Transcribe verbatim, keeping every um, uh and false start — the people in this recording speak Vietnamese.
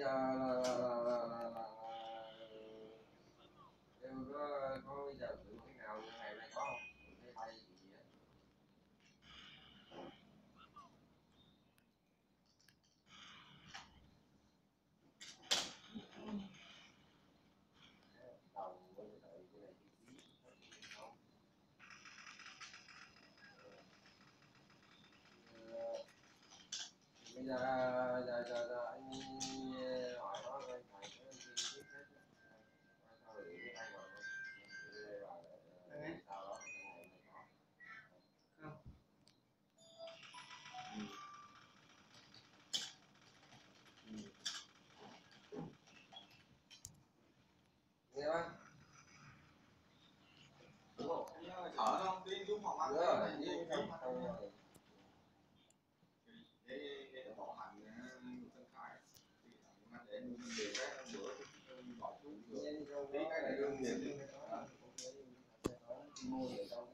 giờ là là là là là, là em có có bây giờ thử cái nào ngày nay có không? Cái tay gì á? Đầu với lại cái này chi phí không? Bây giờ giờ giờ, giờ anh hỏi nó anh phải cái chi phí hết sao để cái tay vào sao đó cái này mới có không? Nghe không? Đúng không? Thở không? Đi xuống phòng ăn Rồi, đi đi không? không rồi. Để để bỏ hành tân khai để nuôi điều cái bữa bỏ chút tí cái này đương nghiệp đi mua để trong